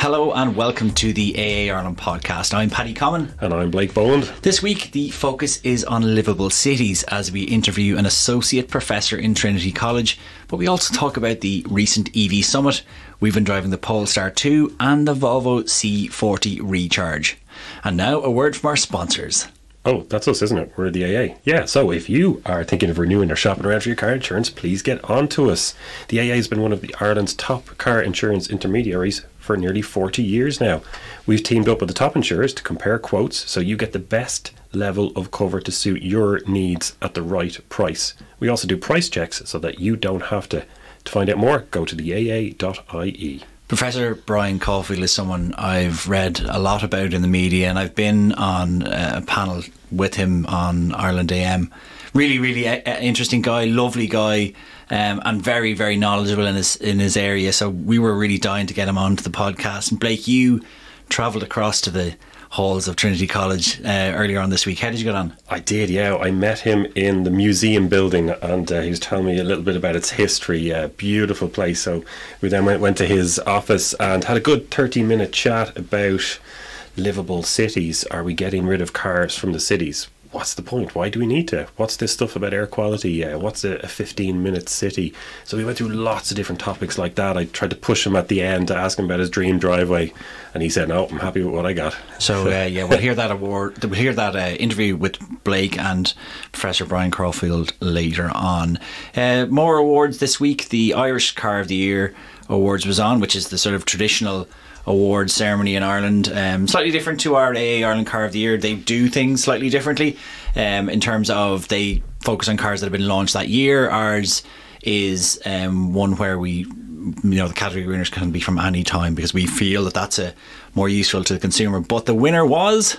Hello and welcome to the AA Ireland podcast. I'm Paddy Common. And I'm Blake Boland. This week the focus is on livable cities as we interview an associate professor in Trinity College, but we also talk about the recent EV Summit. We've been driving the Polestar 2 and the Volvo C40 Recharge. And now a word from our sponsors. Oh, that's us, isn't it? We're the AA. Yeah, so if you are thinking of renewing or shopping around for your car insurance, please get on to us. The AA has been one of Ireland's top car insurance intermediaries for nearly 40 years now. We've teamed up with the top insurers to compare quotes so you get the best level of cover to suit your needs at the right price. We also do price checks so that you don't have to. To find out more, go to the AA.ie. Professor Brian Caulfield is someone I've read a lot about in the media, and I've been on a panel with him on Ireland AM. Really interesting guy, lovely guy, and very, very knowledgeable in his area. So we were really dying to get him onto the podcast. And Blake, you travelled across to the halls of Trinity College earlier on this week. How did you get on? I did, yeah. I met him in the museum building, and he was telling me a little bit about its history. Beautiful place. So we then went to his office and had a good 30-minute chat about livable cities. Are we getting rid of cars from the cities? What's the point? Why do we need to? What's this stuff about air quality? What's a 15-minute city? So we went through lots of different topics like that. I tried to push him at the end to ask him about his dream driveway, and he said, "No, I'm happy with what I got." So we'll hear that interview with Blake and Professor Brian Caulfield later on. More awards this week. The Irish Car of the Year Awards was on, which is the sort of traditional awards ceremony in Ireland, slightly different to our AA Ireland Car of the Year. They do things slightly differently in terms of they focus on cars that have been launched that year. Ours is one where the category winners can be from any time, because we feel that that's more useful to the consumer. But the winner was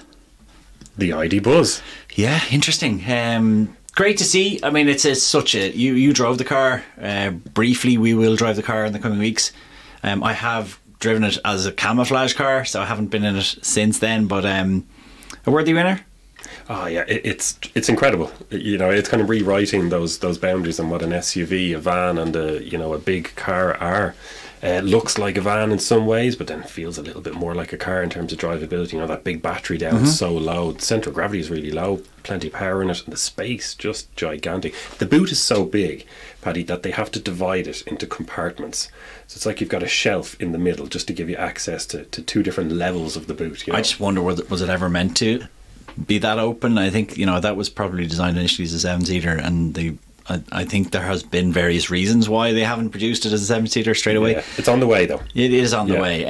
the ID Buzz. Yeah, interesting. Great to see. I mean, it's such a you drove the car briefly. We will drive the car in the coming weeks. I have driven it as a camouflage car, so I haven't been in it since then, but a worthy winner. Oh yeah, it's incredible. It's kind of rewriting those boundaries on what an SUV, a van, and a big car are. It looks like a van in some ways, but then feels a little bit more like a car in terms of drivability. That big battery down so low. The centre of gravity is really low, plenty of power in it, and the space just gigantic. The boot is so big, Paddy, that they have to divide it into compartments. So it's like you've got a shelf in the middle just to give you access to two different levels of the boot. I just wonder, was it ever meant to be that open? I think that was probably designed initially as a 7-seater, and I think there has been various reasons why they haven't produced it as a 7-seater straight away. Yeah, it's on the way though. It is on the way.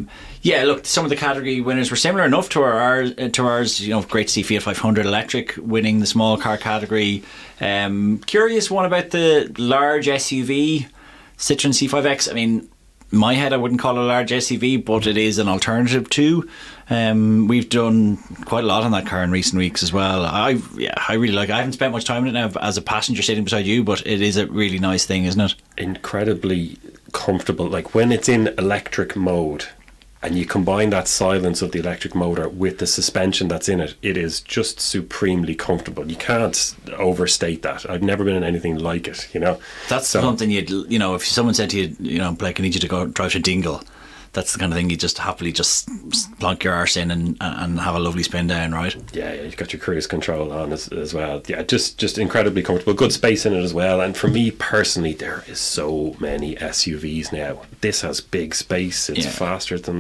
Look, some of the category winners were similar enough to ours. Great to see Fiat 500 electric winning the small car category. Curious one about the large SUV Citroen C5X. I mean, in my head I wouldn't call it a large SUV, but it is an alternative too. We've done quite a lot on that car in recent weeks as well. I really like it. I haven't spent much time in it now as a passenger sitting beside you, but it is a really nice thing, isn't it? Incredibly comfortable. Like when it's in electric mode and you combine that silence of the electric motor with the suspension that's in it, it is just supremely comfortable. You can't overstate that. I've never been in anything like it, That's something if someone said to you, Blake, I need you to go drive to Dingle, that's the kind of thing you just happily just plonk your arse in and have a lovely spin down, right? Yeah, you've got your cruise control on as well. Yeah, just incredibly comfortable. Good space in it as well. And for me personally, there is so many SUVs now. This has big space. It's faster than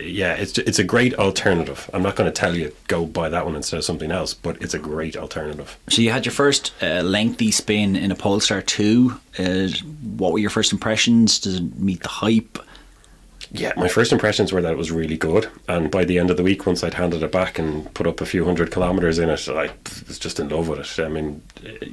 it's a great alternative. I'm not going to tell you go buy that one instead of something else, but it's a great alternative. So you had your first lengthy spin in a Polestar 2. What were your first impressions? Does it meet the hype? Yeah, my first impressions were that it was really good, and by the end of the week, once I'd handed it back and put up a few 100 kilometres in it, I was just in love with it. I mean,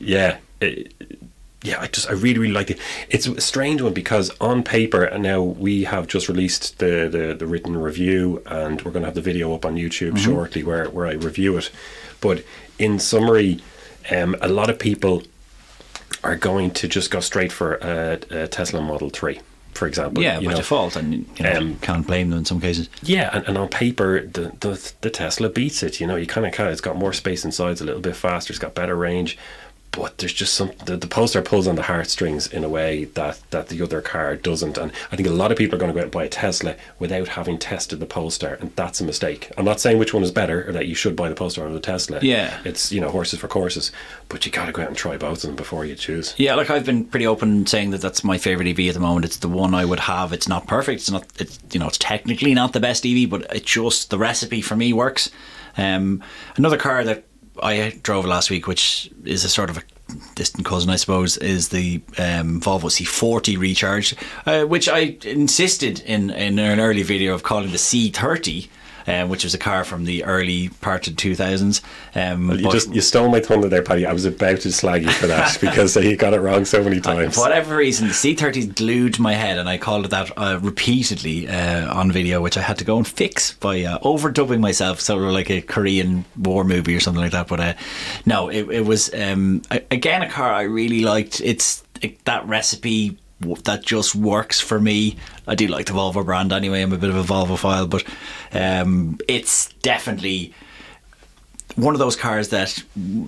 I really liked it. It's a strange one because on paper, and now we have just released the written review, and we're going to have the video up on YouTube shortly where I review it. But in summary, a lot of people are going to just go straight for a Tesla Model 3. For example, by default, and can't blame them in some cases. Yeah, and on paper, the Tesla beats it. You kind of it's got more space inside, it's a little bit faster, it's got better range, but there's just the Polestar pulls on the heartstrings in a way that the other car doesn't. And I think a lot of people are going to go out and buy a Tesla without having tested the Polestar, and that's a mistake. I'm not saying which one is better or that you should buy the Polestar or the Tesla. Yeah. It's, you know, horses for courses, but you got to go out and try both of them before you choose. Yeah, like I've been pretty open saying that that's my favourite EV at the moment. It's the one I would have. It's not perfect. It's you know, it's technically not the best EV, but it just, the recipe for me works. Another car that I drove last week, which is a sort of a distant cousin, I suppose, is the Volvo C40 Recharge, which I insisted in an early video of calling the C30. Which was a car from the early part of 2000s. Well, you stole my thunder there, Paddy. I was about to slag you for that because you got it wrong so many times. For whatever reason, the C30 glued to my head, and I called it that repeatedly on video, which I had to go and fix by overdubbing myself, sort of like a Korean war movie or something like that. But no, it was again a car I really liked. That recipe that just works for me. I do like the Volvo brand anyway. I'm a bit of a Volvophile, but it's definitely one of those cars that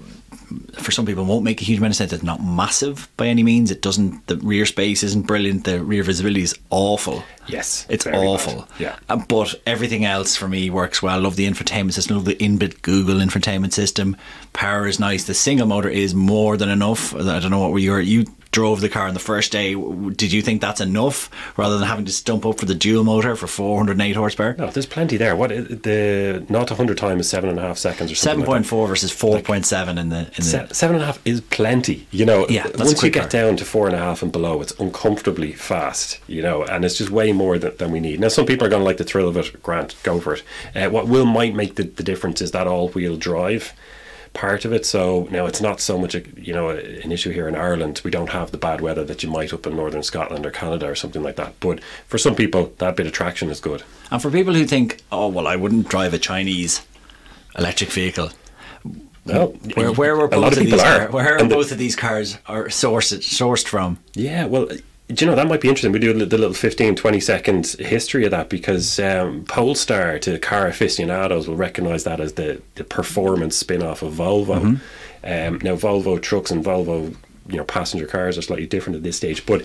for some people won't make a huge amount of sense. It's not massive by any means. It doesn't, the rear space isn't brilliant. The rear visibility is awful. Yes, it's awful. Bad. Yeah, but everything else for me works well. I love the infotainment system. I love the inbuilt Google infotainment system. Power is nice. The single motor is more than enough. I don't know what you drove the car on the first day. Did you think that's enough rather than having to stump up for the dual motor for 408 horsepower? No, there's plenty there. What the 0 to 100 time is 7.5 seconds or something. 7.4 like versus 4.7 in the 7.5 is plenty. You know, yeah, once you get down to 4.5 and below, it's uncomfortably fast. You know, and it's just way more than we need. Now, some people are going to like the thrill of it. Grant, go for it. What might make the difference is that all-wheel drive part of it. So now it's not so much an issue here in Ireland. We don't have the bad weather that you might up in northern Scotland or Canada or something like that, but for some people that bit of traction is good. And for people who think, oh well, I wouldn't drive a Chinese electric vehicle, well, where are both of these cars? Where are both of these cars are sourced from? Yeah, well, do you know, that might be interesting. We do the little 15-20 second history of that, because Polestar, to car aficionados, will recognise that as the performance spin-off of Volvo. Now, Volvo trucks and Volvo passenger cars are slightly different at this stage, but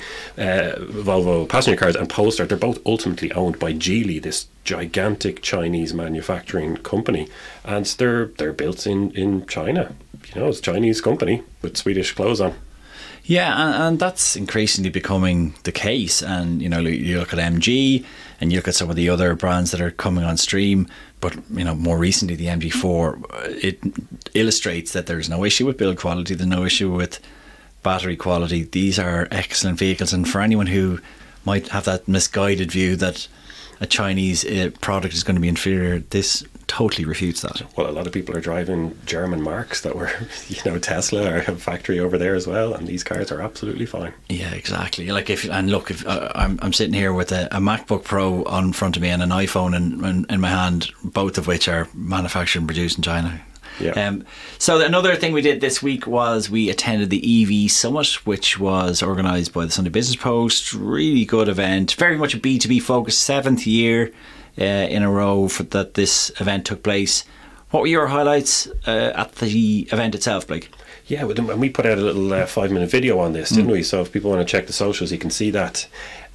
Volvo passenger cars and Polestar, they're both ultimately owned by Geely, this gigantic Chinese manufacturing company, and they're built in China. It's a Chinese company with Swedish clothes on. Yeah, and that's increasingly becoming the case. And you look at MG, and you look at some of the other brands that are coming on stream. But more recently, the MG4, it illustrates that there's no issue with build quality. There's no issue with battery quality. These are excellent vehicles, and for anyone who might have that misguided view that a Chinese product is going to be inferior, this totally refutes that. Well, a lot of people are driving German marques that were, Tesla or have a factory over there as well, and these cars are absolutely fine. Yeah, exactly. Like if I'm sitting here with a MacBook Pro on front of me and an iPhone in my hand, both of which are manufactured and produced in China. Yeah. So another thing we did this week was we attended the EV Summit, which was organised by the Sunday Business Post. Really good event, very much a B2B focused, 7th year in a row that this event took place. What were your highlights at the event itself, Blake? Yeah, and we put out a little 5-minute video on this, didn't we? So if people want to check the socials, you can see that.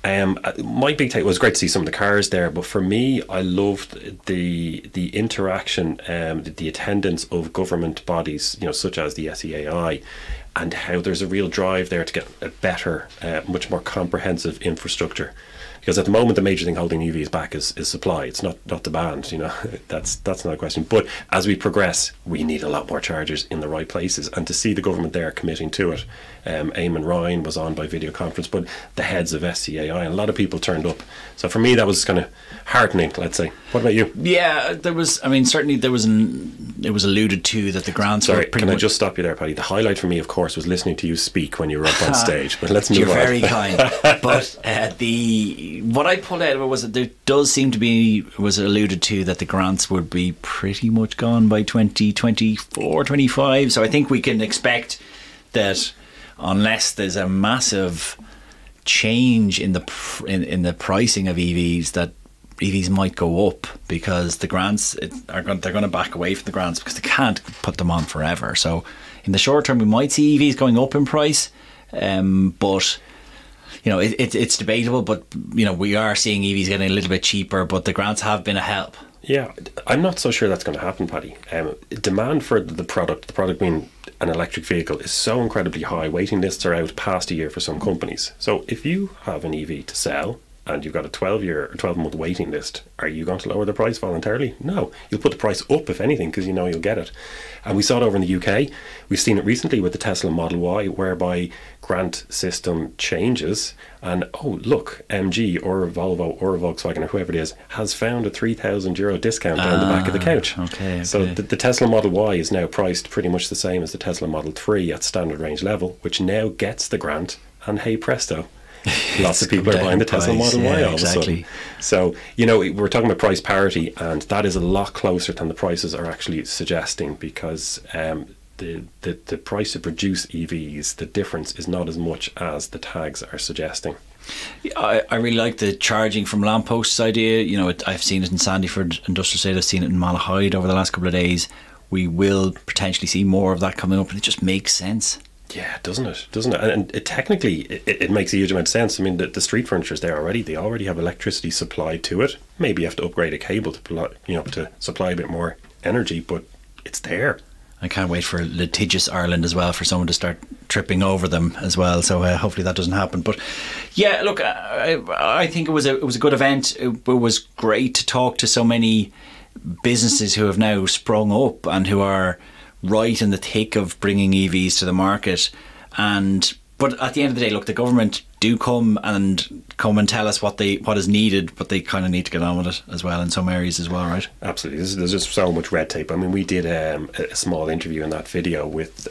My big take was great to see some of the cars there, but for me, I loved the interaction, the attendance of government bodies, such as the SEAI, and how there's a real drive there to get a better, much more comprehensive infrastructure. Because at the moment, the major thing holding EVs back is supply. It's not demand. That's not a question. But as we progress, we need a lot more chargers in the right places. And to see the government there committing to it, Eamon Ryan was on by video conference, but the heads of SCAI, and a lot of people turned up. So for me, that was kind of heartening, let's say. What about you? Yeah, certainly it was alluded to that the grants were pretty I just stop you there, Paddy? The highlight for me, of course, was listening to you speak when you were up on stage. But let's move on. You're very kind. But what I pulled out of it was that there does seem to be, was alluded to, that the grants would be pretty much gone by 2024, 25. So I think we can expect that unless there's a massive change in the pricing of EVs, that EVs might go up because the grants they're going to back away from the grants because they can't put them on forever. So in the short term, we might see EVs going up in price, but it's debatable. But we are seeing EVs getting a little bit cheaper, but the grants have been a help. Yeah, I'm not so sure that's going to happen, Paddy. Demand for the product being an electric vehicle, is so incredibly high. Waiting lists are out past a year for some companies. So if you have an EV to sell and you've got a 12-month waiting list, are you going to lower the price voluntarily? No, you'll put the price up if anything, because you'll get it. And we saw it over in the UK. We've seen it recently with the Tesla Model Y, whereby grant system changes, and look, MG or Volvo or Volkswagen or whoever it is has found a €3,000 discount down the back of the couch. Okay. So the Tesla Model Y is now priced pretty much the same as the Tesla Model 3 at standard range level, which now gets the grant, and hey presto, lots of people are buying the Tesla Model Y all of a sudden. So, we're talking about price parity, and that is a lot closer than the prices are actually suggesting, because the price to produce EVs, the difference is not as much as the tags are suggesting. I really like the charging from lampposts idea. I've seen it in Sandyford Industrial Estate, I've seen it in Malahide over the last couple of days. We will potentially see more of that coming up, and it just makes sense. Yeah, doesn't it? And technically, it makes a huge amount of sense. I mean, the street furniture is there already. They already have electricity supplied to it. Maybe you have to upgrade a cable to supply a bit more energy, but it's there. I can't wait for litigious Ireland as well, for someone to start tripping over them as well. So hopefully that doesn't happen. But yeah, look, I think it was a good event. It was great to talk to so many businesses who have now sprung up and who are right in the thick of bringing EVs to the market. But at the end of the day, look, the government do come and tell us what is needed, but they kind of need to get on with it as well in some areas as well, right? Absolutely. There's just so much red tape. I mean, we did a small interview in that video with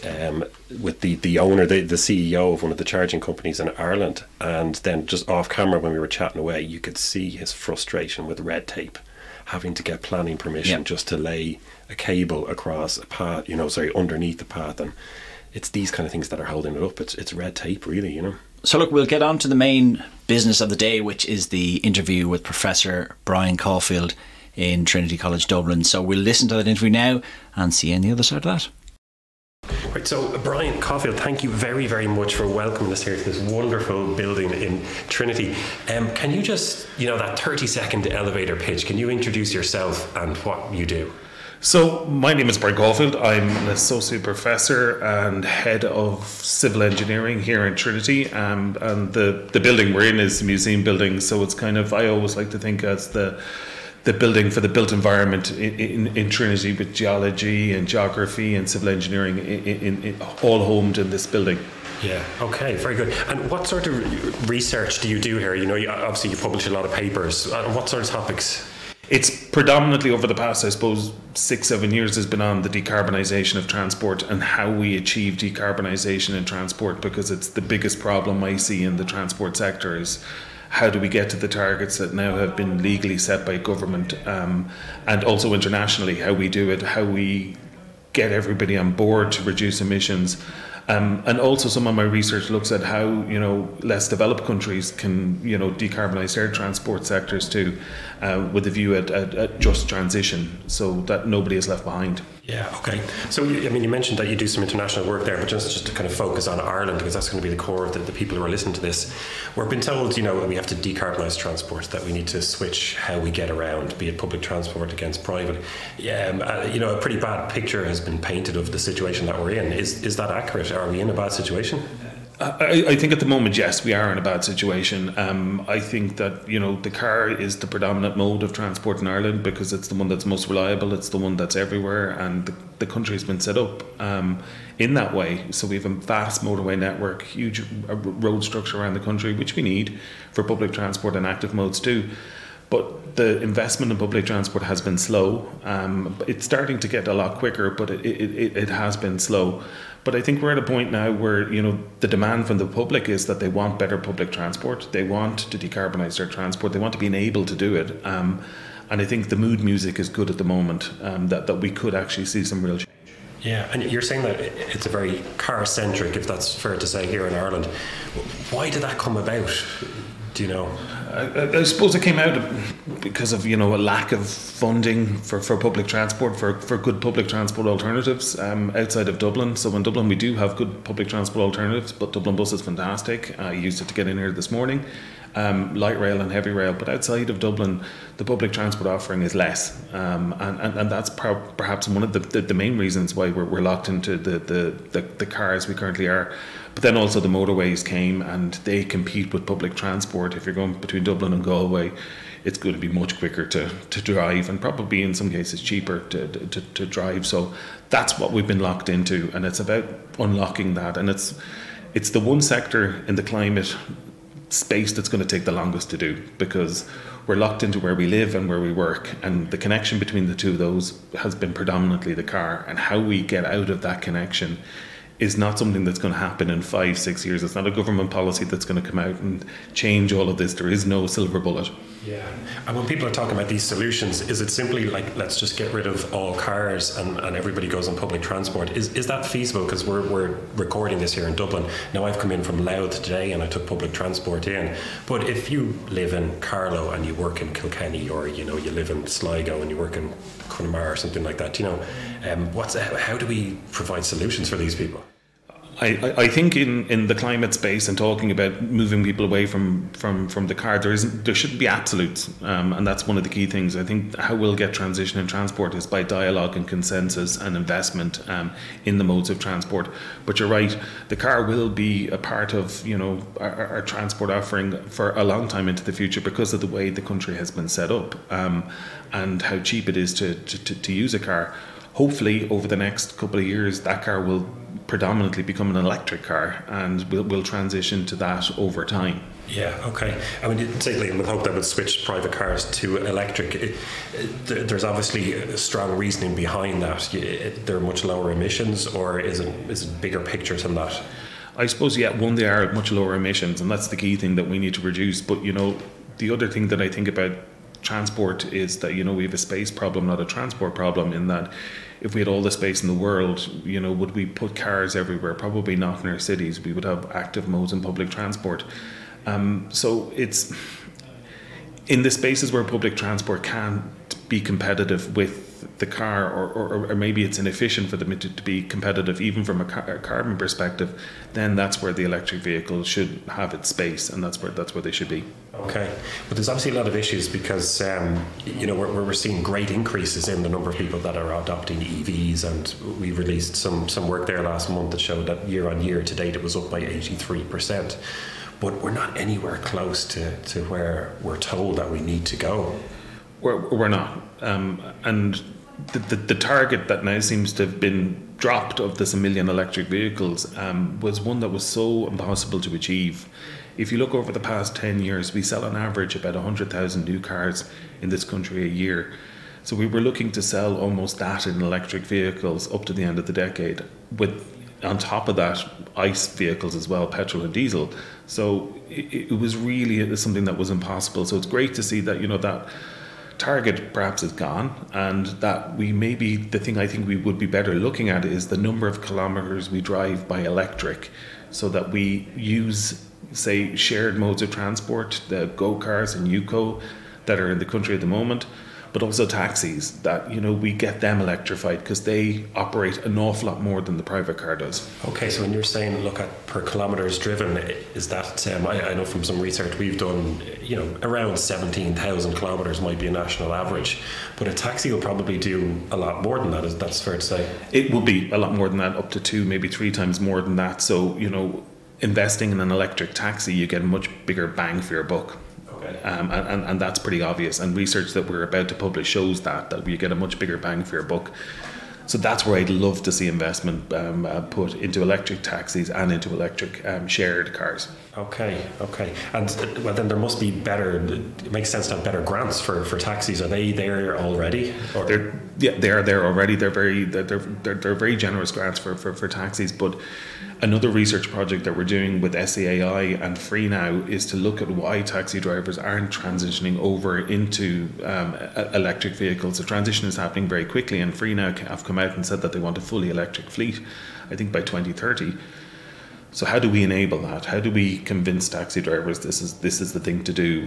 the owner, the CEO of one of the charging companies in Ireland, and then just off camera when we were chatting away, you could see his frustration with red tape, having to get planning permission just to lay a cable across a path, underneath the path, and it's these kind of things that are holding it up. It's red tape, really, So look, we'll get on to the main business of the day, which is the interview with Professor Brian Caulfield in Trinity College Dublin. So we'll listen to that interview now and see you on the other side of that. Right, so Brian Caulfield, thank you very, very much for welcoming us here to this wonderful building in Trinity. Can you just, that 30-second elevator pitch, can you introduce yourself and what you do? So my name is Brian Caulfield. I'm an associate professor and head of civil engineering here in Trinity, and the building we're in is the museum building, so it's I always like to think as the building for the built environment in Trinity, with geology and geography and civil engineering in all homed in this building. Yeah, okay, very good. And what sort of research do you do here? Obviously you publish a lot of papers. What sort of topics? It's predominantly over the past, I suppose, 6-7 years has been on the decarbonisation of transport and how we achieve decarbonisation in transport, because it's the biggest problem I see in the transport sector is how do we get to the targets that now have been legally set by government, and also internationally, how we do it, how we get everybody on board to reduce emissions. And also some of my research looks at how, less developed countries can, decarbonise their transport sectors too, with a view at just transition, so that nobody is left behind. Yeah, okay. So, you mentioned that you do some international work there, but just to kind of focus on Ireland, because that's going to be the core of the people who are listening to this. We've been told, we have to decarbonise transport, that we need to switch how we get around, be it public transport against private. A pretty bad picture has been painted of the situation that we're in. Is that accurate? Are we in a bad situation? I think at the moment, yes, we are in a bad situation. I think that, the car is the predominant mode of transport in Ireland because it's the one that's most reliable, it's the one that's everywhere, and the country has been set up in that way. So we have a vast motorway network, huge road structure around the country, which we need for public transport and active modes too. But the investment in public transport has been slow. It's starting to get a lot quicker, but it has been slow. But I think we're at a point now where, the demand from the public is that they want better public transport. They want to decarbonise their transport. They want to be able to do it. And I think the mood music is good at the moment, that we could actually see some real change. Yeah, and you're saying that it's a very car-centric, if that's fair to say, here in Ireland. Why did that come about? Do you know? I suppose it came out because of a lack of funding for public transport, for good public transport alternatives outside of Dublin. So in Dublin we do have good public transport alternatives, but Dublin Bus is fantastic. I used it to get in here this morning. Light rail and heavy rail, but outside of Dublin the public transport offering is less, and that's perhaps one of the main reasons why we're locked into the cars we currently are. But then also the motorways came and they compete with public transport. If you're going between Dublin and Galway, it's going to be much quicker to drive, and probably in some cases cheaper to drive. So that's what we've been locked into, and it's about unlocking that. And it's the one sector in the climate space that's going to take the longest to do, because we're locked into where we live and where we work, and the connection between the two of those has been predominantly the car, and how we get out of that connection is not something that's going to happen in 5-6 years. It's not a government policy that's going to come out and change all of this. There is no silver bullet. Yeah. And when people are talking about these solutions, is it simply like, let's just get rid of all cars and everybody goes on public transport? Is that feasible? Because we're recording this here in Dublin. Now, I've come in from Louth today and I took public transport in. But if you live in Carlow and you work in Kilkenny, or you live in Sligo and you work in Connemara or something like that, how do we provide solutions for these people? I think in the climate space and talking about moving people away from the car, there shouldn't be absolutes, and that's one of the key things. I think how we'll get transition in transport is by dialogue and consensus and investment in the modes of transport. But you're right, the car will be a part of our transport offering for a long time into the future, because of the way the country has been set up, and how cheap it is to use a car. Hopefully over the next couple of years that car will predominantly become an electric car, and we'll transition to that over time. Yeah, okay. I mean, particularly with hope that would switch private cars to electric. There's obviously a strong reasoning behind that. They're much lower emissions, or is it bigger picture than that? I suppose, yeah, one, they are much lower emissions, and that's the key thing that we need to reduce. But the other thing that I think about transport is that we have a space problem, not a transport problem, in that if we had all the space in the world, would we put cars everywhere? Probably not in our cities. We would have active modes in public transport. So it's in the spaces where public transport can't be competitive with the car, or maybe it's inefficient for them to be competitive even from a carbon perspective, then that's where the electric vehicle should have its space, and that's where they should be. Okay, but there's obviously a lot of issues because we're seeing great increases in the number of people that are adopting EVs, and we released some work there last month that showed that year on year to date it was up by 83%. But we're not anywhere close to where we're told that we need to go. We're not, and the target that now seems to have been dropped of this 1 million electric vehicles was one that was so impossible to achieve. If you look over the past 10 years, we sell on average about 100,000 new cars in this country a year. So we were looking to sell almost that in electric vehicles up to the end of the decade, with on top of that ICE vehicles as well, petrol and diesel. So it was really something that was impossible. So it's great to see that that target perhaps is gone, and that the thing I think we would be better looking at is the number of kilometres we drive by electric, so that we use, say, shared modes of transport, the Go Cars and UCO that are in the country at the moment, but also taxis, that we get them electrified, because they operate an awful lot more than the private car does. Okay, so when you're saying look at per kilometres driven, is that I know from some research we've done, around 17,000 kilometres might be a national average, but a taxi will probably do a lot more than that. That's fair to say? It will be a lot more than that, up to 2, maybe 3 times more than that. So investing in an electric taxi, you get a much bigger bang for your buck. And that's pretty obvious, and research that we're about to publish shows that we get a much bigger bang for your buck. So that's where I'd love to see investment put into electric taxis and into electric shared cars. Okay. And well, then there must be better. It makes sense to have better grants for taxis. Are they there already? They are there already. They're very generous grants for taxis. But another research project that we're doing with SEAI and FreeNow is to look at why taxi drivers aren't transitioning over into electric vehicles. The transition is happening very quickly, and FreeNow have come out and said that they want a fully electric fleet, I think by 2030. So how do we enable that? How do we convince taxi drivers this is the thing to do?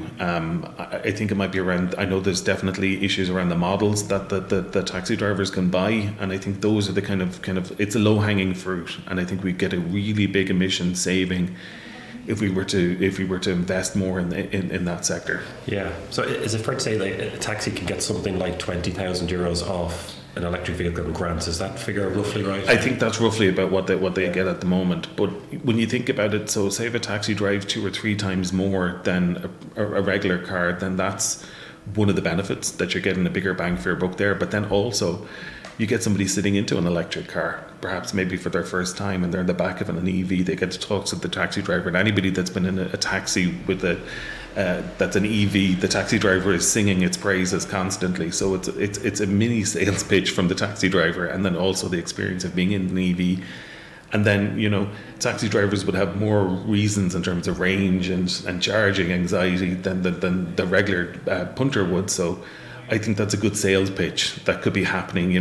I think it might be around. I know there's definitely issues around the models that the taxi drivers can buy, and I think those are the kind of it's a low hanging fruit, and I think we get a really big emission saving if we were to invest more in that sector. Yeah. So is it fair to say that a taxi can get something like €20,000 off an electric vehicle in grants? Is that figure roughly right? I think that's roughly about what they get at the moment. But when you think about it, so say if a taxi drives 2 or 3 times more than a regular car, then that's one of the benefits, that you're getting a bigger bang for your buck there. But then also, you get somebody sitting into an electric car, perhaps maybe for their first time, and they're in the back of an EV. They get to talk to the taxi driver, and anybody that's been in a taxi with that's an EV, the taxi driver is singing its praises constantly. So it's a mini sales pitch from the taxi driver, and then also the experience of being in an EV. And then, taxi drivers would have more reasons in terms of range and charging anxiety than the regular punter would. So I think that's a good sales pitch that could be happening,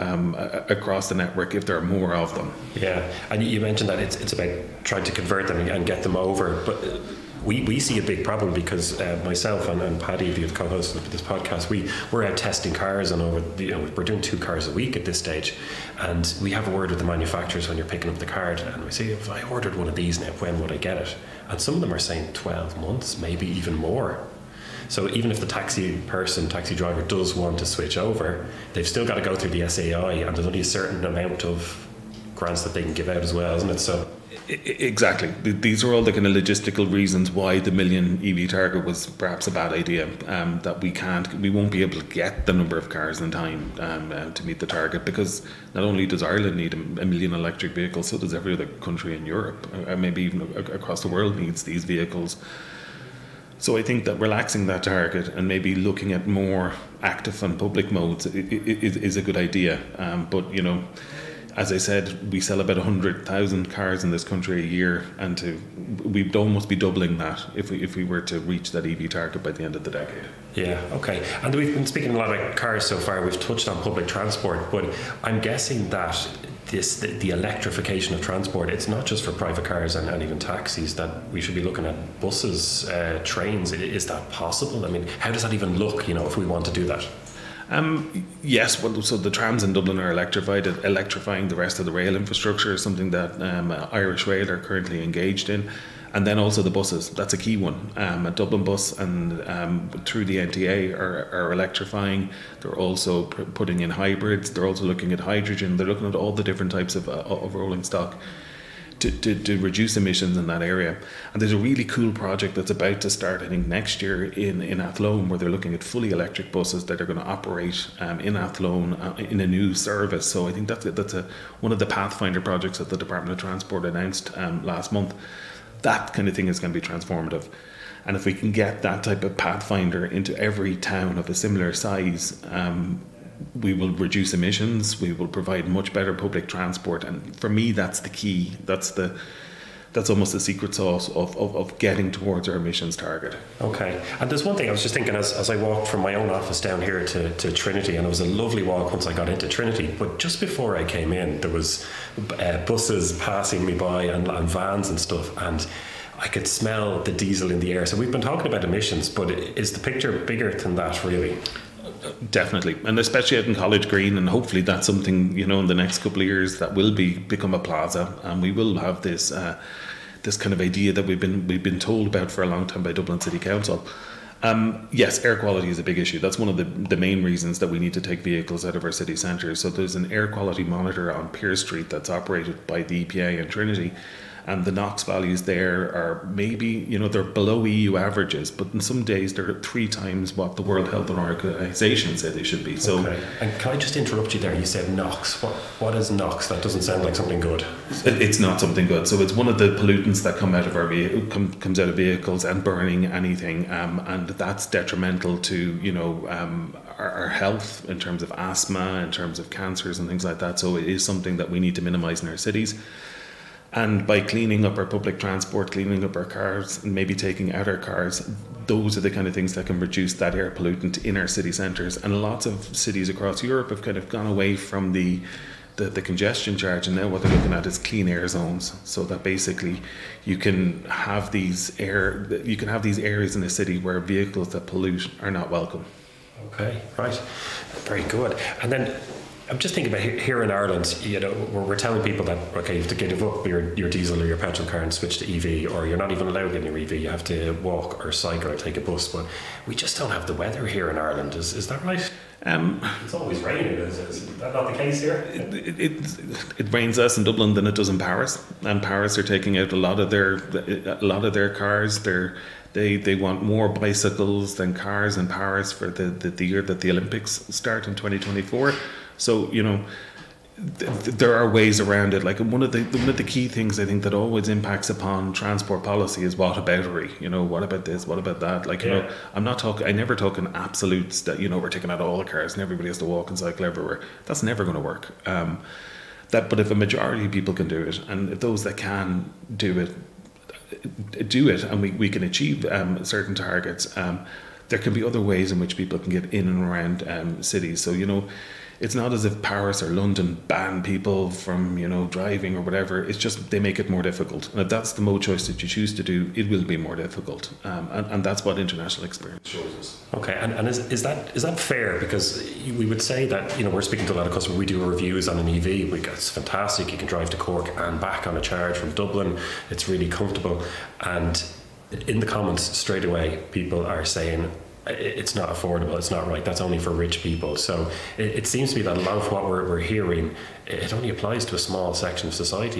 across the network if there are more of them. Yeah, and you mentioned that it's about trying to convert them and get them over, but we see a big problem because myself and Paddy, the co-host of this podcast, we're out testing cars, and we're doing 2 cars a week at this stage, and we have a word with the manufacturers when you're picking up the card, and we say, if I ordered one of these now, when would I get it? And some of them are saying 12 months, maybe even more. So even if the taxi driver does want to switch over, they've still got to go through the SAI, and there's only a certain amount of grants that they can give out as well, isn't it? So exactly. These are all the kind of logistical reasons why the million EV target was perhaps a bad idea. That we won't be able to get the number of cars in time to meet the target, because not only does Ireland need a million electric vehicles, so does every other country in Europe, maybe even across the world needs these vehicles. So I think that relaxing that target and maybe looking at more active and public modes is a good idea. But as I said, we sell about 100,000 cars in this country a year, and we'd almost be doubling that if we were to reach that EV target by the end of the decade. Yeah, okay. And we've been speaking a lot about cars so far. We've touched on public transport, but I'm guessing that the electrification of transport, it's not just for private cars and even taxis, that we should be looking at buses, trains. Is that possible? I mean, how does that even look, if we want to do that? Yes, well, so the trams in Dublin are electrified. Electrifying the rest of the rail infrastructure is something that Irish Rail are currently engaged in. And then also the buses, that's a key one. A Dublin bus and through the NTA are electrifying. They're also putting in hybrids. They're also looking at hydrogen. They're looking at all the different types of rolling stock to reduce emissions in that area. And there's a really cool project that's about to start, I think, next year in Athlone, where they're looking at fully electric buses that are going to operate in Athlone in a new service. So I think that's one of the Pathfinder projects that the Department of Transport announced last month. That kind of thing is going to be transformative. And if we can get that type of Pathfinder into every town of a similar size, we will reduce emissions, we will provide much better public transport, and for me that's the key. That's almost the secret sauce of getting towards our emissions target. Okay. And there's one thing I was just thinking as I walked from my own office down here to Trinity, and it was a lovely walk once I got into Trinity, but just before I came in there was buses passing me by and vans and stuff, and I could smell the diesel in the air. So we've been talking about emissions, but is the picture bigger than that really? Definitely, and especially out in College Green, and hopefully that's something in the next couple of years that will become a plaza, and we will have this kind of idea that we've been told about for a long time by Dublin City Council. Yes, air quality is a big issue. That's one of the main reasons that we need to take vehicles out of our city centres. So there's an air quality monitor on Pearse Street that's operated by the EPA in Trinity, and the NOx values there are maybe, they're below EU averages, but in some days they're 3 times what the World Health Organization said they should be. So, okay. And can I just interrupt you there? You said NOx. What is NOx? That doesn't sound like something good. It's not something good. So it's one of the pollutants that come out of comes out of vehicles and burning anything, and that's detrimental to our health in terms of asthma, in terms of cancers and things like that. So it is something that we need to minimise in our cities. And by cleaning up our public transport, cleaning up our cars, and maybe taking out our cars, those are the kind of things that can reduce that air pollutant in our city centres. And lots of cities across Europe have kind of gone away from the the congestion charge, and now what they're looking at is clean air zones, so that basically you can have these areas in the city where vehicles that pollute are not welcome. Okay, right, very good. And then I'm just thinking about here in Ireland, you know, we're telling people that, okay, you have to give up your diesel or your petrol car and switch to EV, or you're not even allowed in your EV, you have to walk or cycle or take a bus. But we just don't have the weather here in Ireland. Is that right? It's always raining. Is that not the case here? It rains less in Dublin than it does in Paris, and Paris are taking out a lot of their cars. They want more bicycles than cars in Paris for the year that the Olympics start in 2024. So, you know, there are ways around it. Like one of the key things I think that always impacts upon transport policy is whataboutery. You know, what about this? What about that? Like, you know, I never talk in absolutes that, you know, we're taking out all the cars and everybody has to walk and cycle everywhere. That's never going to work. But if a majority of people can do it, and if those that can do it, and we can achieve certain targets, there can be other ways in which people can get in and around cities. So, you know, it's not as if Paris or London ban people from, you know, driving or whatever. It's just they make it more difficult. And if that's the mode choice that you choose to do, it will be more difficult. And that's what international experience shows us. Okay, and is that fair? Because we would say that, you know, we're speaking to a lot of customers. We do reviews on an EV. It's fantastic. You can drive to Cork and back on a charge from Dublin. It's really comfortable. And in the comments straight away, people are saying, it's not affordable, it's not right, that's only for rich people. So it seems to me that a lot of what we're hearing, it only applies to a small section of society.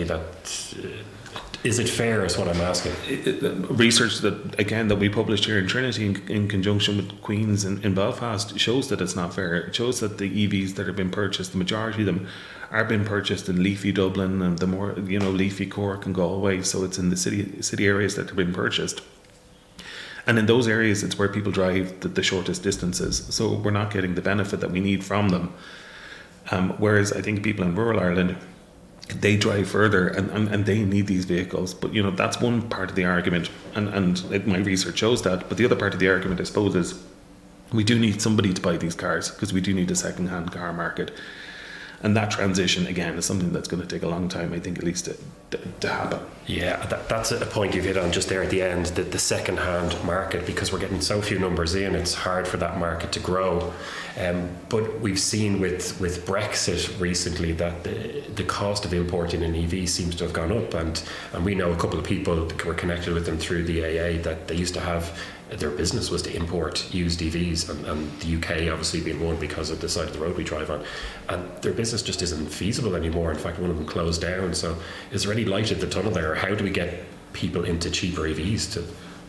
Is it fair is what I'm asking. Research that we published here in Trinity in conjunction with Queen's in Belfast shows that it's not fair. It shows that the EVs that have been purchased, the majority of them are being purchased in leafy Dublin and the more, you know, leafy Cork and Galway. So it's in the city areas that have been purchased. And in those areas, it's where people drive the shortest distances. So we're not getting the benefit that we need from them. Whereas I think people in rural Ireland, they drive further and they need these vehicles. But, you know, that's one part of the argument. My research shows that. But the other part of the argument, I suppose, is we do need somebody to buy these cars because we do need a second-hand car market. And that transition, again, is something that's going to take a long time, I think, at least to happen. Yeah, that's a point you've hit on just there at the end, the second-hand market, because we're getting so few numbers in, it's hard for that market to grow. But we've seen with Brexit recently that the cost of importing an EV seems to have gone up. And we know a couple of people that were connected with them through the AA that they used to have, their business was to import used EVs, and the UK obviously being one because of the side of the road we drive on, and their business just isn't feasible anymore. In fact, one of them closed down. So is there any light at the tunnel there? How do we get people into cheaper EVs to...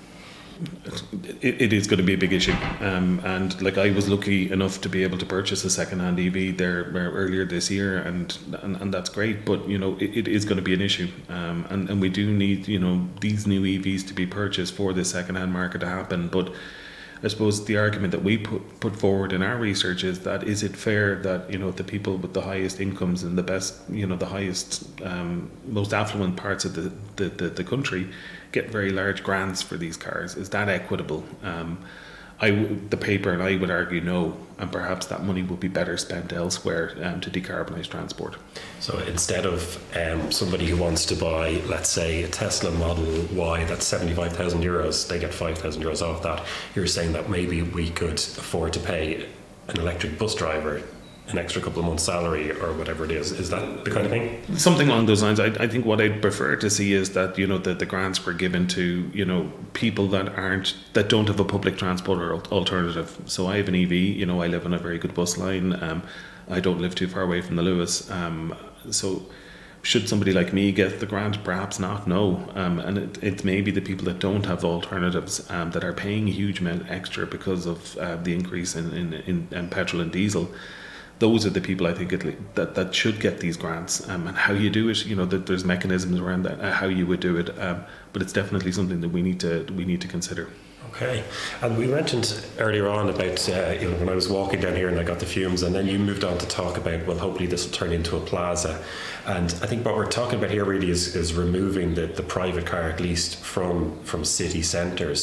It is going to be a big issue, and like I was lucky enough to be able to purchase a second-hand EV there earlier this year, and that's great. But you know, it is going to be an issue, and we do need, you know, these new EVs to be purchased for the second-hand market to happen. But I suppose the argument that we put forward in our research is that is it fair that, you know, the people with the highest incomes and the best, you know, the highest, most affluent parts of the country get very large grants for these cars? Is that equitable? The paper and I would argue no, and perhaps that money would be better spent elsewhere to decarbonise transport. So instead of somebody who wants to buy, let's say, a Tesla Model Y that's €75,000, they get €5,000 off that. You're saying that maybe we could afford to pay an electric bus driver an extra couple of months' salary or whatever it is. Is that the kind of thing? Something along those lines. I think what I'd prefer to see is that, you know, the grants were given to, you know, people that don't have a public transport or alternative. So I have an EV. You know, I live on a very good bus line. I don't live too far away from the Lewis. So should somebody like me get the grant? Perhaps not. No. And it may be the people that don't have alternatives that are paying a huge amount extra because of the increase in petrol and diesel. Those are the people I think that should get these grants, and how you do it. You know, that there's mechanisms around that, how you would do it, but it's definitely something that we need to consider. Okay, and we mentioned earlier on about you know, when I was walking down here and I got the fumes, and then you moved on to talk about, well, hopefully this will turn into a plaza. And I think what we're talking about here really is removing the private car, at least from city centres.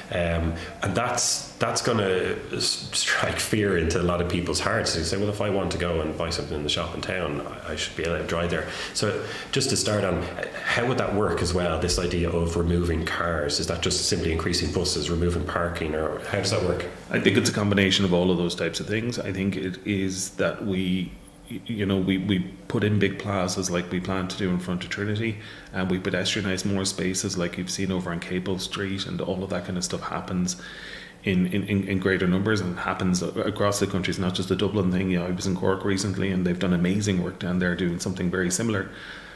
And that's going to strike fear into a lot of people's hearts. They say, well, if I want to go and buy something in the shop in town, I should be able to drive there. So just to start on, how would that work as well, this idea of removing cars? Is that just simply increasing buses, removing parking, or how does that work? I think it's a combination of all of those types of things. I think it is that we put in big plazas like we plan to do in front of Trinity, and we pedestrianise more spaces like you've seen over on Capel Street, and all of that kind of stuff happens in greater numbers, and happens across the country. It's not just a Dublin thing. I was in Cork recently, and they've done amazing work down there doing something very similar.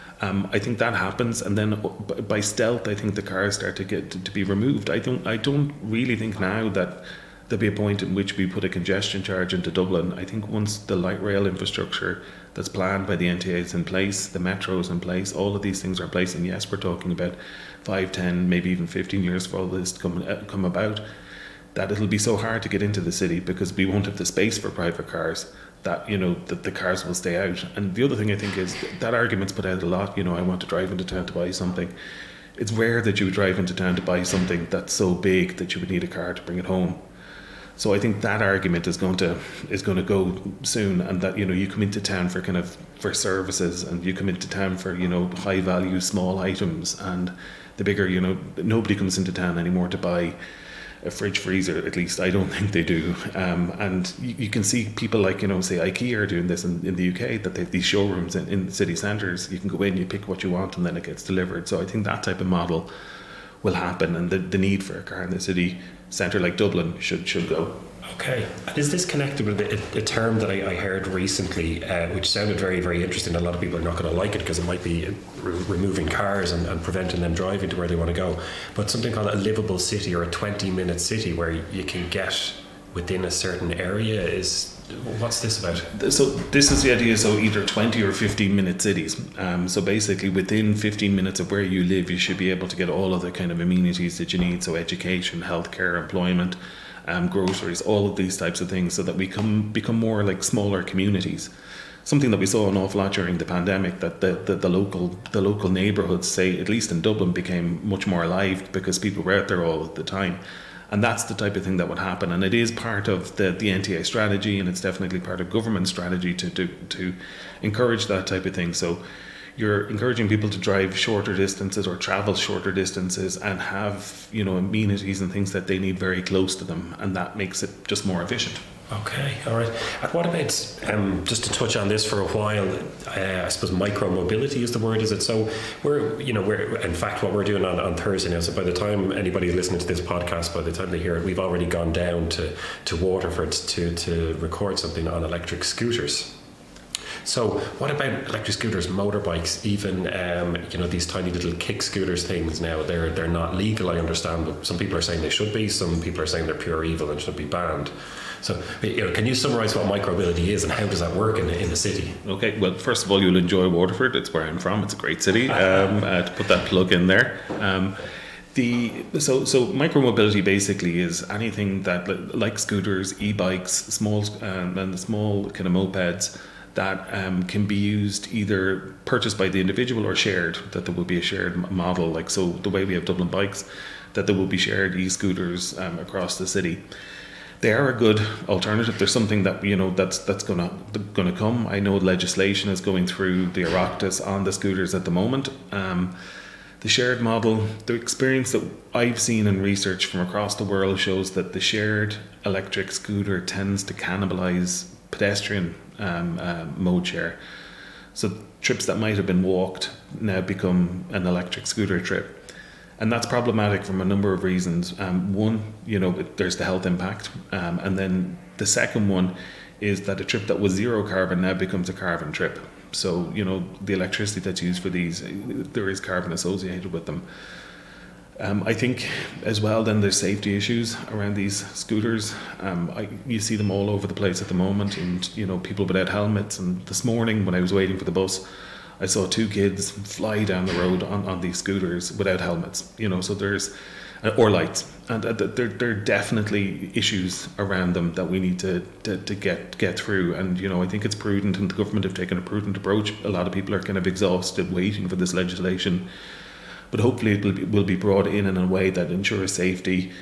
I think that happens, and then by stealth, I think the cars start to get to be removed. I don't really think now that there'll be a point in which we put a congestion charge into Dublin. I think once the light rail infrastructure that's planned by the NTA is in place, the metro is in place, all of these things are in place, and yes, we're talking about 5, 10, maybe even 15 years for all this to come about, that it'll be so hard to get into the city because we won't have the space for private cars, that that the cars will stay out. And the other thing I think is that argument's put out a lot, I want to drive into town to buy something. It's rare that you would drive into town to buy something that's so big that you would need a car to bring it home. So I think that argument is going to go soon, and that you come into town for services, and you come into town for high value small items, and the bigger nobody comes into town anymore to buy a fridge freezer. At least I don't think they do. And you can see people like say IKEA are doing this in the UK, that they have these showrooms in the city centres. You can go in, you pick what you want, and then it gets delivered. So I think that type of model will happen, and the need for a car in the city centre like Dublin should go. Okay. And is this connected with a term that I heard recently, which sounded very, very interesting? A lot of people are not going to like it because it might be removing cars and preventing them driving to where they want to go. But something called a livable city, or a 20-minute city where you can get within a certain area. What's this about? So this is the idea. So either 20 or 15-minute cities. So basically within 15 minutes of where you live, you should be able to get all of the kind of amenities that you need. So education, healthcare, employment, groceries, all of these types of things, so that we become more like smaller communities. Something that we saw an awful lot during the pandemic, that the local neighbourhoods, say at least in Dublin, became much more alive because people were out there all the time. And that's the type of thing that would happen, and it is part of the NTA strategy, and it's definitely part of government strategy to encourage that type of thing. So you're encouraging people to drive shorter distances or travel shorter distances and have amenities and things that they need very close to them, and that makes it just more efficient. Okay, all right. And what about, just to touch on this for a while, I suppose micro-mobility is the word, is it? So we're in fact, what we're doing on Thursday now, so by the time anybody listening to this podcast, by the time they hear it, we've already gone down to Waterford to record something on electric scooters. So what about electric scooters, motorbikes, even these tiny little kick scooters things now? They're not legal, I understand, but some people are saying they should be, some people are saying they're pure evil and should be banned. So can you summarise what micromobility is and how does that work in the city? Okay, well, first of all, you'll enjoy Waterford. It's where I'm from. It's a great city. To put that plug in there. So micromobility basically is anything that, like scooters, e-bikes, small and the small kind of mopeds, that can be used, either purchased by the individual or shared, that there will be a shared model, like so the way we have Dublin bikes, that there will be shared e-scooters across the city. They are a good alternative. There's something that that's gonna come. I know legislation is going through the Oireachtas on the scooters at the moment. The shared model, the experience that I've seen in research from across the world shows that the shared electric scooter tends to cannibalise pedestrian mode share. So trips that might have been walked now become an electric scooter trip. And that's problematic from a number of reasons. One, there's the health impact. And then the second one is that a trip that was zero carbon now becomes a carbon trip. So, the electricity that's used for these, there is carbon associated with them. I think as well, then there's safety issues around these scooters. You see them all over the place at the moment, and people without helmets. And this morning when I was waiting for the bus, I saw 2 kids fly down the road on these scooters without helmets. So there's or lights, and there are definitely issues around them that we need to get through. And I think it's prudent, and the government have taken a prudent approach. A lot of people are kind of exhausted waiting for this legislation, but hopefully it will be brought in a way that ensures safety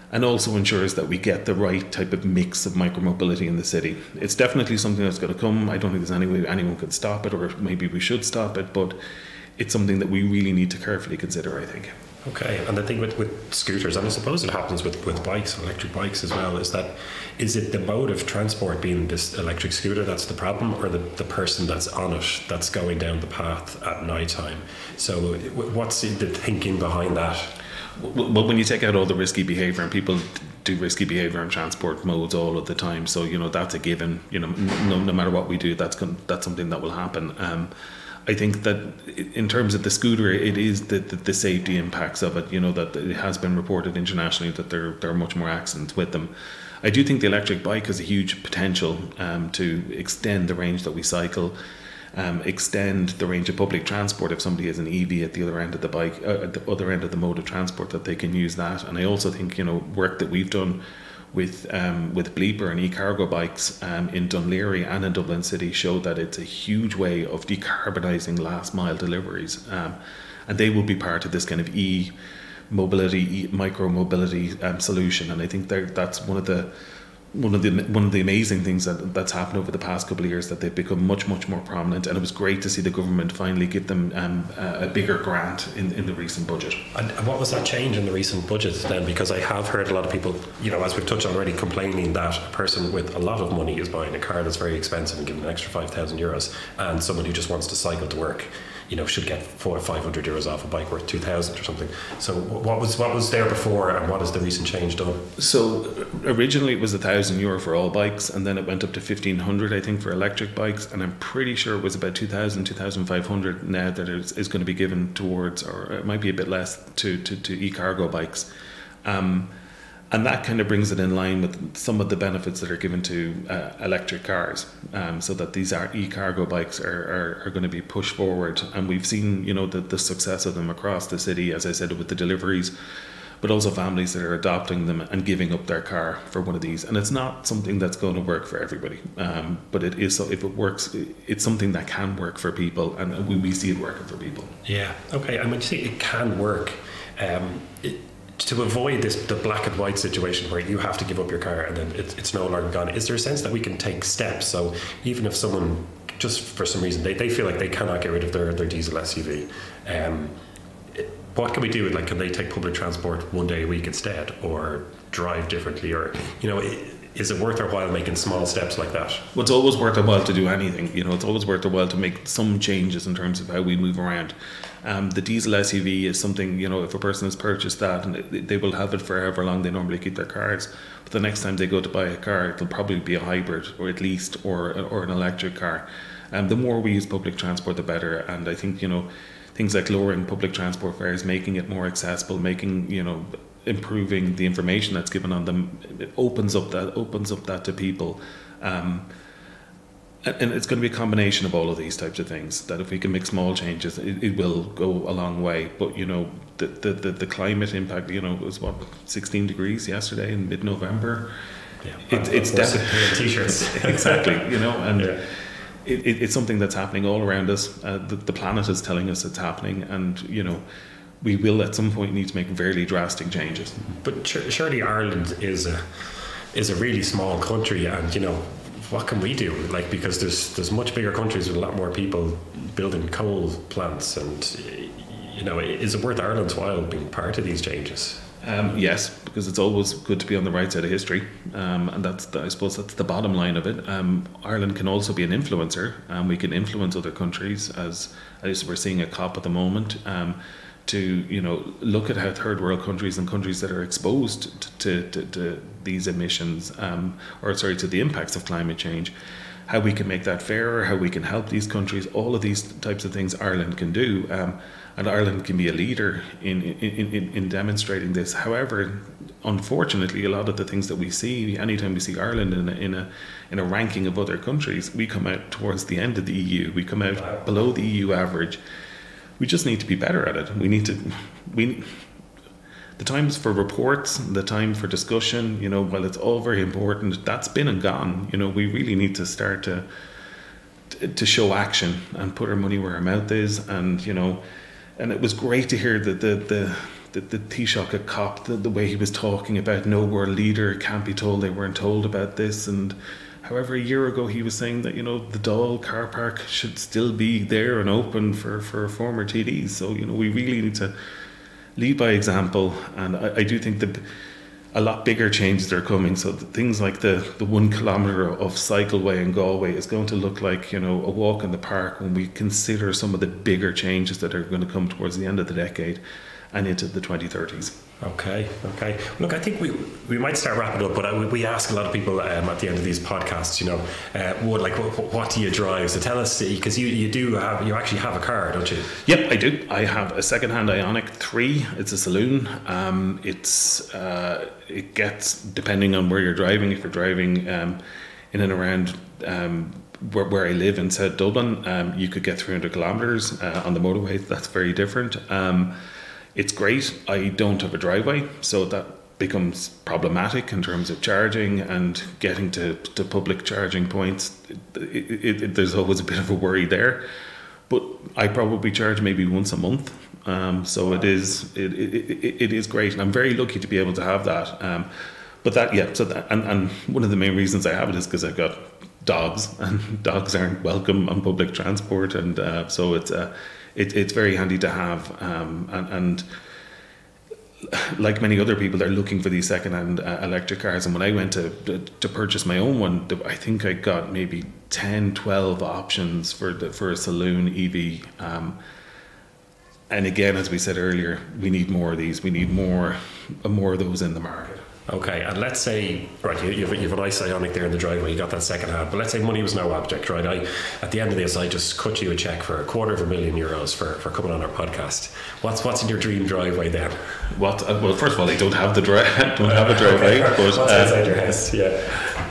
and also ensures that we get the right type of mix of micromobility in the city. It's definitely something that's going to come. I don't think there's any way anyone could stop it, or maybe we should stop it, but it's something that we really need to carefully consider, I think. Okay, and the thing with scooters, and I suppose it happens with bikes, electric bikes as well, is it the mode of transport being this electric scooter that's the problem, or the person that's on it that's going down the path at night time? So what's the thinking behind that? Well, when you take out all the risky behaviour, and people do risky behaviour in transport modes all of the time, so that's a given. No matter what we do, that's something that will happen. I think that in terms of the scooter, it is the safety impacts of it. That it has been reported internationally that there are much more accidents with them. I do think the electric bike has a huge potential to extend the range that we cycle. Extend the range of public transport. If somebody has an EV at the other end of the bike, at the other end of the mode of transport, that they can use that. And I also think work that we've done with Bleeper and e-cargo bikes in Dunleary and in Dublin City show that it's a huge way of decarbonising last mile deliveries, and they will be part of this kind of e-mobility, micro-mobility solution. And I think that's one of the amazing things that's happened over the past couple of years, that they've become much more prominent, and it was great to see the government finally give them a bigger grant in the recent budget. And what was that change in the recent budget then? Because I have heard a lot of people, as we've touched on already, complaining that a person with a lot of money is buying a car that's very expensive and given an extra €5,000, and someone who just wants to cycle to work should get 400 or 500 euros off a bike worth 2,000 or something. So what was there before, and what has the recent change done? So originally it was €1,000 for all bikes, and then it went up to 1,500, I think, for electric bikes, and I'm pretty sure it was about 2,000, 2,500 now that is going to be given towards, or it might be a bit less, to e-cargo bikes. And that kind of brings it in line with some of the benefits that are given to electric cars, so that these e-cargo bikes are going to be pushed forward. And we've seen, the success of them across the city, as I said, with the deliveries, but also families that are adopting them and giving up their car for one of these. And it's not something that's going to work for everybody, but it is. So if it works, it's something that can work for people, and we see it working for people. Yeah. Okay. And when you say it can work, to avoid the black and white situation where you have to give up your car and then it's no longer gone, is there a sense that we can take steps? So even if someone, just for some reason, they feel like they cannot get rid of their diesel SUV, what can we do? Can they take public transport one day a week instead, or drive differently, or is it worth their while making small steps like that? Well, it's always worth their while to do anything. It's always worth their while to make some changes in terms of how we move around. The diesel SUV is something, if a person has purchased that, and they will have it for however long they normally keep their cars, but the next time they go to buy a car, it'll probably be a hybrid, or at least, or an electric car. The more we use public transport, the better. And I think, things like lowering public transport fares, making it more accessible, improving the information that's given on them, it opens up that to people. And it's going to be a combination of all of these types of things, that if we can make small changes, it will go a long way. But the climate impact, it was 16 degrees yesterday in mid-November. Yeah, it's definitely t-shirts. Exactly, and yeah. It's something that's happening all around us. The planet is telling us it's happening, and we will at some point need to make very drastic changes. But surely Ireland is a really small country, and what can we do? Because there's much bigger countries with a lot more people building coal plants, and is it worth Ireland's while being part of these changes? Yes, because it's always good to be on the right side of history, and I suppose that's the bottom line of it. Ireland can also be an influencer, and we can influence other countries, as we're seeing at COP at the moment, to look at how third world countries and countries that are exposed to these emissions, to the impacts of climate change, how we can make that fairer, how we can help these countries. All of these types of things Ireland can do, and Ireland can be a leader in demonstrating this. However, unfortunately, a lot of the things that we see, anytime we see Ireland in a ranking of other countries, we come out towards the end of the EU. We come out below the EU average. We just need to be better at it. The times for reports, the time for discussion, while it's all very important, that's been and gone. We really need to start to show action and put our money where our mouth is. And it was great to hear that the Taoiseach a cop, the way he was talking about no world leader can't be told they weren't told about this. And however, a year ago he was saying that, the Dáil car park should still be there and open for former TDs. So, we really need to lead by example. And I do think that a lot bigger changes are coming. So things like the 1 kilometre of cycleway in Galway is going to look like, a walk in the park when we consider some of the bigger changes that are going to come towards the end of the decade and into the 2030s. Okay. Look, I think we might start wrapping up, but we ask a lot of people at the end of these podcasts, what do you drive? So tell us, because you actually have a car, don't you? Yep, I do. I have a second-hand Ioniq 3. It's a saloon. It gets, depending on where you're driving, if you're driving in and around where I live in South Dublin, you could get 300 kilometres on the motorway. That's very different. It's great. I don't have a driveway, so that becomes problematic in terms of charging and getting to public charging points. There's always a bit of a worry there, but I probably charge maybe once a month. So it is great, and I'm very lucky to be able to have that. But that, yeah. So that, and one of the main reasons I have it is because I've got dogs, and dogs aren't welcome on public transport, and so it's very handy to have, and like many other people, they're looking for these second-hand electric cars. And when I went to purchase my own one, I think I got maybe 10, 12 options for a saloon EV. And again, as we said earlier, we need more of these. We need more of those in the market. Okay, and let's say, right, you have a nice Ioniq there in the driveway, you got that second hand, but let's say money was no object, right? At the end of this, I just cut you a cheque for €250,000 for coming on our podcast. What's in your dream driveway then? Well, first of all, I don't have a driveway. Okay. What's inside your house? Yeah.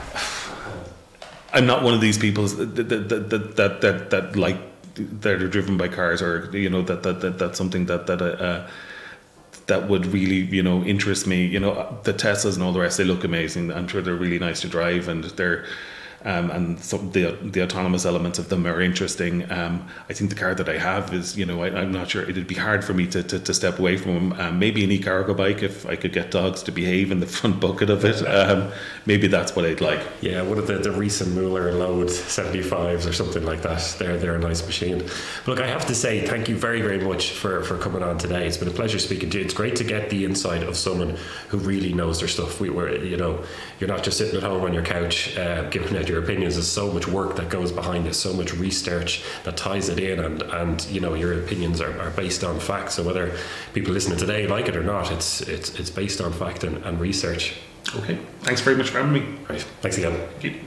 I'm not one of these people that like that are driven by cars, or that's something that would really, interest me. The Teslas and all the rest, they look amazing. I'm sure they're really nice to drive, and they're and some the autonomous elements of them are interesting. I think the car that I have is, I'm not sure, it'd be hard for me to step away from them. Maybe an e-cargo bike, if I could get dogs to behave in the front bucket of it. Maybe that's what I'd like. Yeah, one of the recent Mueller Load 75s or something like that. They're a nice machine. But look, I have to say thank you very, very much for coming on today. It's been a pleasure speaking to you. It's great to get the insight of someone who really knows their stuff. You're not just sitting at home on your couch giving out your opinions. There's so much work that goes behind it, so much research that ties it in, and your opinions are based on fact. So whether people listening today like it or not, it's based on fact and research. Okay, thanks very much for having me. Right, thanks again. Thank you.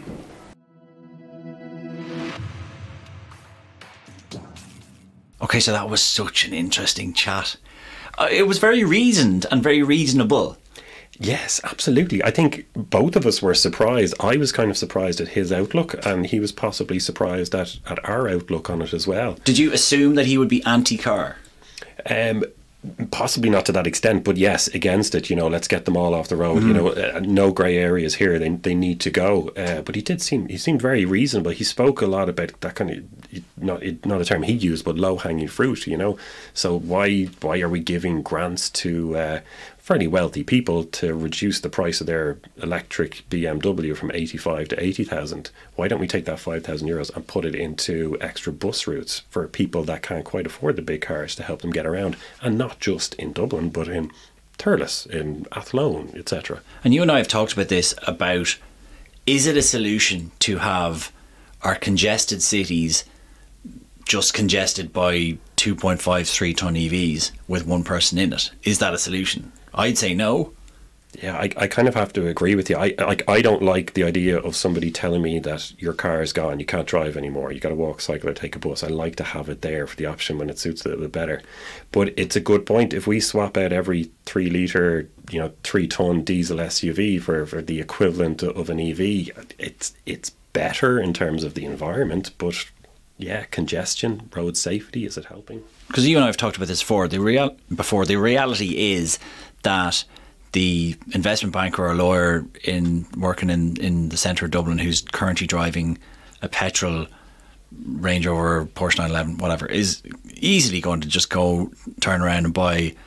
Okay, so that was such an interesting chat. It was very reasoned and very reasonable. Yes, absolutely. I think both of us were surprised. I was kind of surprised at his outlook, and he was possibly surprised at our outlook on it as well. Did you assume that he would be anti-car? Possibly not to that extent, but yes, against it. Let's get them all off the road. No grey areas here. They need to go. But he seemed very reasonable. He spoke a lot about that kind of, not a term he used, but low hanging fruit. So why are we giving grants to fairly wealthy people to reduce the price of their electric BMW from 85 to 80,000? Why don't we take that €5,000 and put it into extra bus routes for people that can't quite afford the big cars to help them get around, and not just in Dublin, but in Thurles, in Athlone, etc. And you and I have talked about this, about, is it a solution to have our congested cities just congested by 2.5, 3 ton EVs with one person in it? Is that a solution? I'd say no. Yeah, I kind of have to agree with you. I don't like the idea of somebody telling me that your car is gone, you can't drive anymore, you got to walk, cycle, or take a bus. I like to have it there for the option when it suits a little bit better. But it's a good point. If we swap out every 3 litre, 3 ton diesel SUV for the equivalent of an EV, it's better in terms of the environment, but yeah, congestion, road safety, is it helping? Because you and I have talked about this before. The reality is that the investment banker or lawyer working in the centre of Dublin, who's currently driving a petrol Range Rover, Porsche 911, whatever, is easily going to just go turn around and buy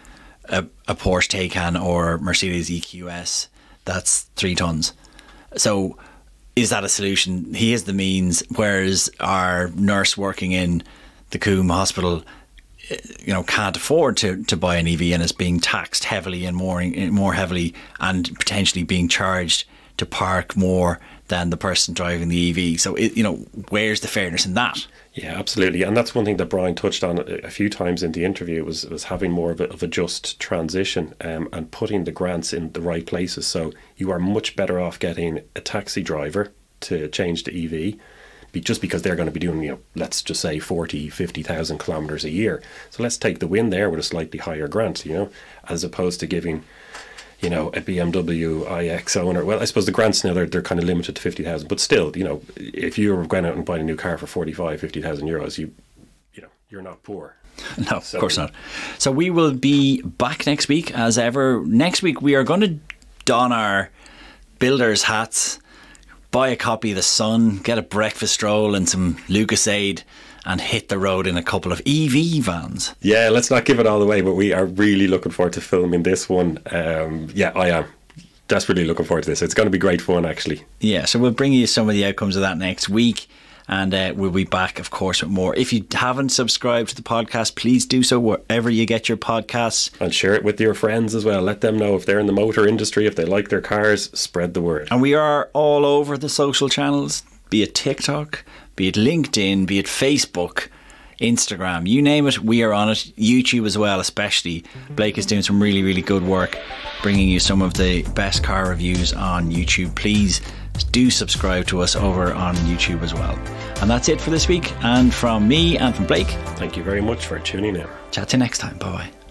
a Porsche Taycan or Mercedes EQS, that's 3 tons. So is that a solution? He has the means, whereas our nurse working in the Coombe Hospital, can't afford to buy an EV and is being taxed heavily and more heavily, and potentially being charged to park more than the person driving the EV. So where's the fairness in that? Yeah, absolutely. And that's one thing that Brian touched on a few times in the interview, was having more of a just transition, and putting the grants in the right places. So you are much better off getting a taxi driver to change to EV, just because they're going to be doing, let's just say 40, 50,000 kilometres a year. So let's take the win there with a slightly higher grant, as opposed to giving, a BMW iX owner. Well, I suppose the grants now, they're kind of limited to 50,000, but still, if you were going out and buying a new car for 45, 50,000 euros, you're not poor. No, of course not. So we will be back next week as ever. Next week we are going to don our builders hats, buy a copy of The Sun, get a breakfast roll and some Lucasade, and hit the road in a couple of EV vans. Yeah, let's not give it all away, but we are really looking forward to filming this one. I am desperately looking forward to this. It's going to be great fun, actually. Yeah, so we'll bring you some of the outcomes of that next week, and we'll be back, of course, with more. If you haven't subscribed to the podcast, please do so wherever you get your podcasts. And share it with your friends as well. Let them know if they're in the motor industry, if they like their cars, spread the word. And we are all over the social channels, be it TikTok, be it LinkedIn, be it Facebook, Instagram, you name it, we are on it. YouTube as well, especially. Blake is doing some really, really good work bringing you some of the best car reviews on YouTube. Please do subscribe to us over on YouTube as well. And that's it for this week. And from me and from Blake, thank you very much for tuning in. Chat to you next time. Bye bye.